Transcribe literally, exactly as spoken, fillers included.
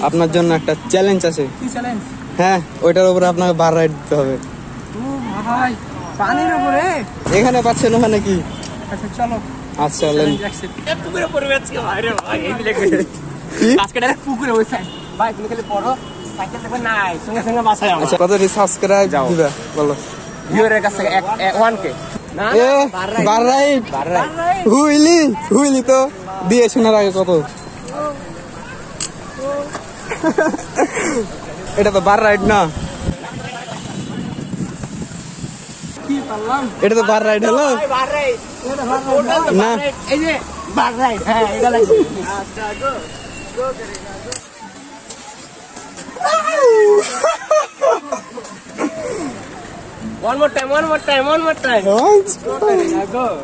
আপনার জন্য একটা চ্যালেঞ্জ আছে। কি চ্যালেঞ্জ? হ্যাঁ, ওইটার উপরে আপনাকে বার রাইড দিতে হবে। ও ভাই, পানির উপরে? এখানে পাচ্ছেন, ওখানে কি? আচ্ছা চলো। আচ্ছা লেন। পুকুরে পড়বে আজকে ভাই রে ভাই, এই দিলে আজকে ডাইরেক্ট পুকুরে ওই সাইড। ভাই তুমি খালি পড়ো, সাইকেল দেখবে নাই, সঙ্গে সঙ্গে বাসায় আমার। আচ্ছা, কতটি সাবস্ক্রাইব দিবা বলো? ভিউয়ারের কাছে ওয়ান কে। না এ বার রাইড, বার রাইড হুইলি হুইলি তো দিয়ে শোনার আগে কত। এটা তো বার রাইড না, কি পারলাম? এটা তো বার রাইড হলো বার রাইড না। এই যে বার রাইড, হ্যাঁ এটা লাগবে। আচ্ছা গো গো করেগা গো। One more time, one more time, one more time. What? Go, go.